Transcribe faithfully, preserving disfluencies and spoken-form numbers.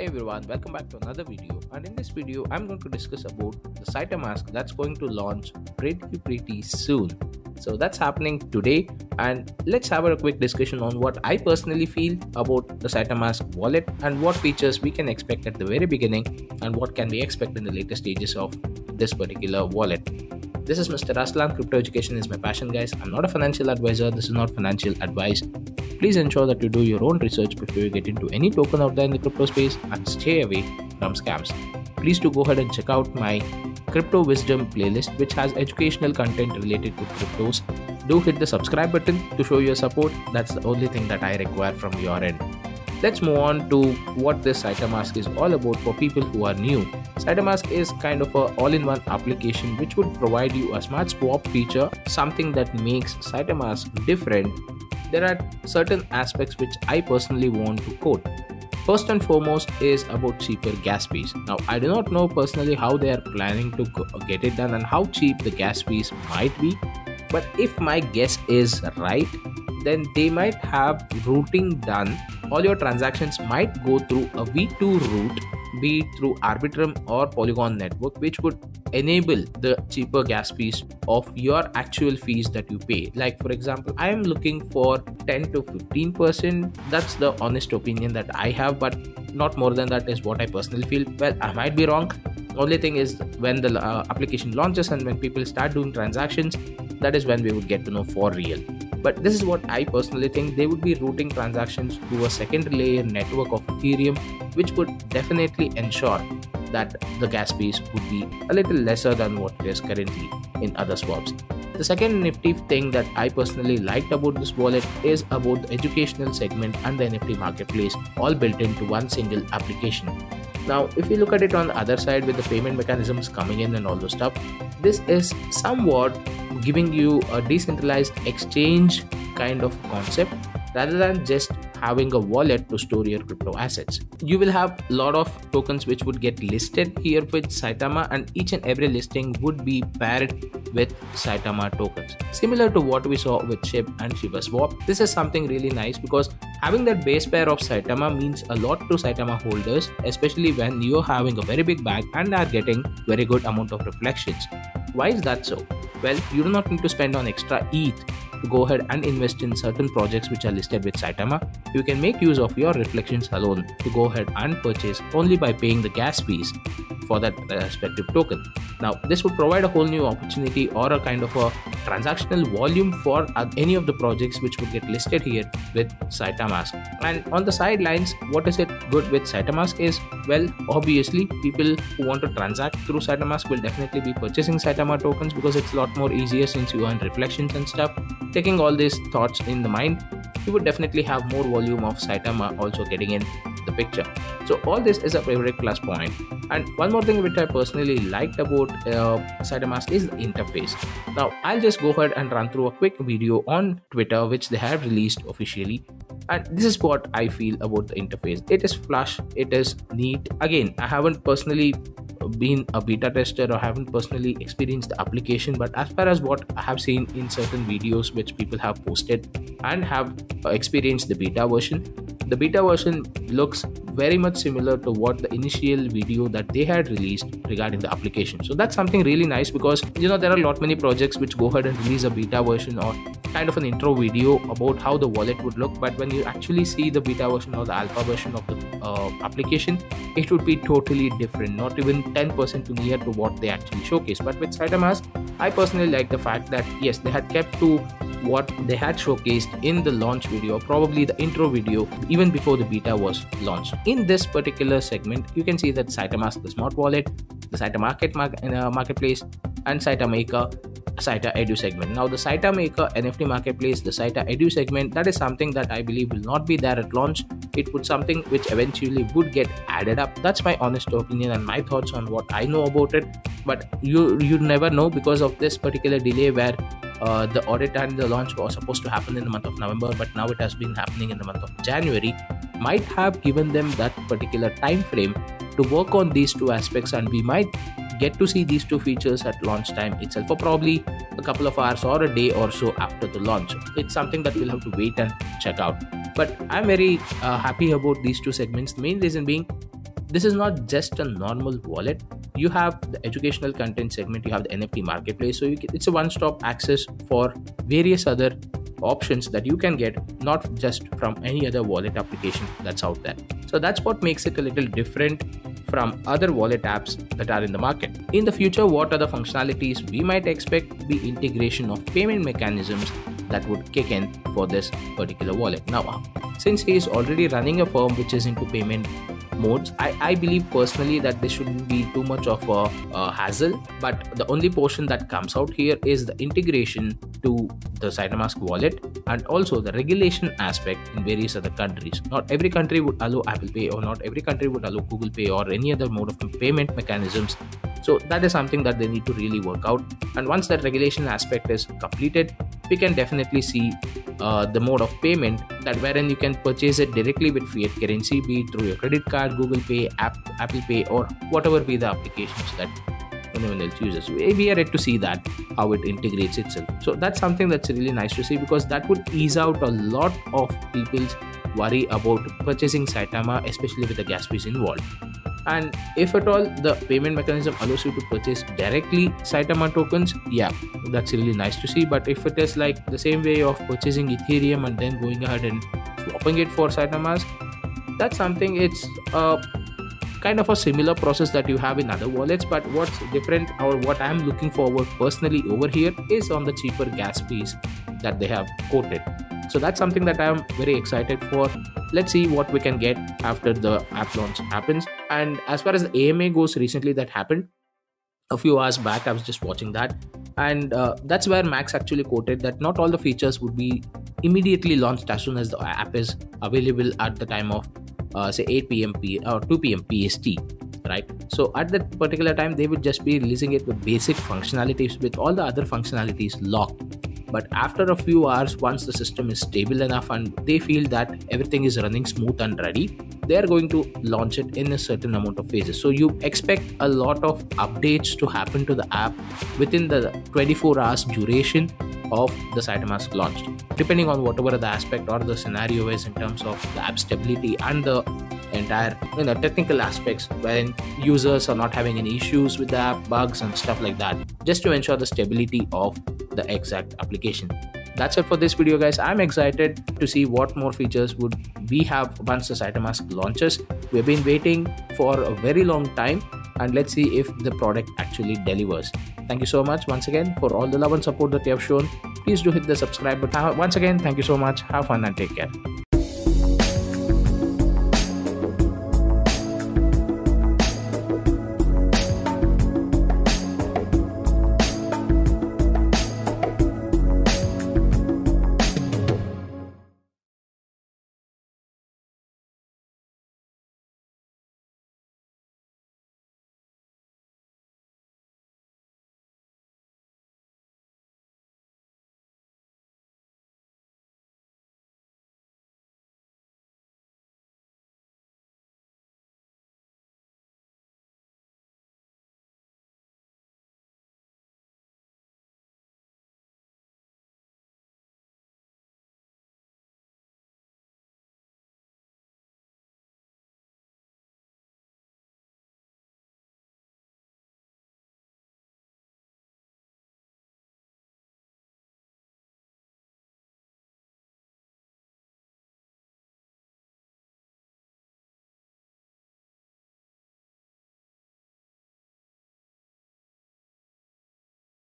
everyone, welcome back to another video, and in this video I'm going to discuss about the SaitaMask that's going to launch pretty pretty soon. So that's happening today, and let's have a quick discussion on what I personally feel about the SaitaMask wallet and what features we can expect at the very beginning and what can we expect in the later stages of this particular wallet. This is Mister Aslan. Crypto education is my passion, guys. I'm not a financial advisor. This is not financial advice. Please ensure that you do your own research before you get into any token out there in the crypto space and stay away from scams. Please do go ahead and check out my Crypto Wisdom playlist, which has educational content related to cryptos. Do hit the subscribe button to show your support. That's the only thing that I require from your end. Let's move on to what this SaitaMask is all about for people who are new. SaitaMask is kind of a all-in-one application which would provide you a smart swap feature, something that makes SaitaMask different. There are certain aspects which I personally want to quote. First and foremost is about cheaper gas fees. Now, I do not know personally how they are planning to get it done and how cheap the gas fees might be, but if my guess is right, then they might have routing done. All your transactions might go through a V two route, be it through Arbitrum or Polygon network, which would enable the cheaper gas fees of your actual fees that you pay. Like for example, I am looking for ten to fifteen percent. That's the honest opinion that I have, but not more than that is what I personally feel. Well, I might be wrong. Only thing is when the uh, application launches and when people start doing transactions, that is when we would get to know for real. But this is what I personally think. They would be routing transactions to a second layer network of Ethereum, which would definitely ensure that the gas fees would be a little lesser than what it is currently in other swaps. The second nifty thing that I personally liked about this wallet is about the educational segment and the N F T marketplace, all built into one single application. Now, if you look at it on the other side with the payment mechanisms coming in and all those stuff, this is somewhat giving you a decentralized exchange kind of concept rather than just having a wallet to store your crypto assets. You will have a lot of tokens which would get listed here with Saitama, and each and every listing would be paired with Saitama tokens. Similar to what we saw with S H I B and ShibaSwap, this is something really nice because having that base pair of Saitama means a lot to Saitama holders, especially when you're having a very big bag and are getting very good amount of reflections. Why is that so? Well, you do not need to spend on extra E T H to go ahead and invest in certain projects which are listed with Saitama. You can make use of your reflections alone to go ahead and purchase only by paying the gas fees for that respective token. Now, this would provide a whole new opportunity or a kind of a transactional volume for any of the projects which would get listed here with SaitaMask. And on the sidelines, what is it good with SaitaMask is, well, obviously people who want to transact through SaitaMask will definitely be purchasing Saitama tokens because it's a lot more easier since you earn reflections and stuff. Taking all these thoughts in the mind, you would definitely have more volume of Saitama also getting in the picture. So all this is a very plus point. And one more thing which I personally liked about uh, SaitaMask is the interface. Now I'll just go ahead and run through a quick video on Twitter which they have released officially, and this is what I feel about the interface. It is flush, it is neat. Again, I haven't personally been a beta tester or haven't personally experienced the application, but as far as what I have seen in certain videos which people have posted and have uh, experienced the beta version, the beta version looks very much similar to what the initial video that they had released regarding the application. So that's something really nice because, you know, there are a lot many projects which go ahead and release a beta version or kind of an intro video about how the wallet would look, but when you actually see the beta version or the alpha version of the uh, application, it would be totally different, not even ten percent to near to what they actually showcase. But with SaitaMask, I personally like the fact that yes, they had kept to what they had showcased in the launch video, probably the intro video, even before the beta was launched. In this particular segment, you can see that SaitaMask, the smart wallet, the Saita Market uh, marketplace, and SaitaMaker, Saita Edu segment. Now the SaitaMaker N F T marketplace, the Saita Edu segment, that is something that I believe will not be there at launch. It would something which eventually would get added up. That's my honest opinion and my thoughts on what I know about it. But you you never know because of this particular delay where uh, the audit and the launch was supposed to happen in the month of November, but now it has been happening in the month of January, might have given them that particular time frame to work on these two aspects, and we might get to see these two features at launch time itself, or probably a couple of hours or a day or so after the launch. It's something that we'll have to wait and check out. But I'm very uh, happy about these two segments. The main reason being, this is not just a normal wallet. You have the educational content segment, you have the N F T marketplace, so you can, it's a one-stop access for various other options that you can get, not just from any other wallet application that's out there. So that's what makes it a little different from other wallet apps that are in the market. In the future, what other functionalities we might expect? The integration of payment mechanisms that would kick in for this particular wallet. Now, since he is already running a firm which is into payment modes, I, I believe personally that this shouldn't be too much of a, a hassle, but the only portion that comes out here is the integration to the SaitaMask wallet and also the regulation aspect in various other countries. Not every country would allow Apple Pay, or not every country would allow Google Pay or any other mode of payment mechanisms. So that is something that they need to really work out, and once that regulation aspect is completed, we can definitely see uh, the mode of payment that wherein you can purchase it directly with fiat currency, be it through your credit card, Google Pay, App, Apple Pay, or whatever be the applications that anyone else uses. We are yet to see that, how it integrates itself. So that's something that's really nice to see, because that would ease out a lot of people's worry about purchasing Saitama, especially with the gas fees involved. And if at all the payment mechanism allows you to purchase directly Saitama tokens, yeah, that's really nice to see. But if it is like the same way of purchasing Ethereum and then going ahead and swapping it for SaitaMask, that's something, it's a kind of a similar process that you have in other wallets. But what's different, or what I'm looking forward personally over here, is on the cheaper gas fees that they have quoted. So that's something that I'm very excited for. Let's see what we can get after the app launch happens. And as far as the A M A goes, recently that happened a few hours back. I was just watching that, and uh, that's where Max actually quoted that not all the features would be immediately launched as soon as the app is available at the time of uh, say eight p m P or two p m P S T, right? So at that particular time, they would just be releasing it with basic functionalities, with all the other functionalities locked. But after a few hours, once the system is stable enough and they feel that everything is running smooth and ready, they are going to launch it in a certain amount of phases. So you expect a lot of updates to happen to the app within the twenty-four hours duration of the SaitaMask launch, depending on whatever the aspect or the scenario is in terms of the app stability and the entire, you know, technical aspects, when users are not having any issues with the app, bugs and stuff like that, just to ensure the stability of the exact application. That's it for this video, guys. I'm excited to see what more features would we have once the SaitaMask launches. We've been waiting for a very long time, and let's see if the product actually delivers. Thank you so much once again for all the love and support that you have shown. Please do hit the subscribe button. Once again, thank you so much. Have fun and take care.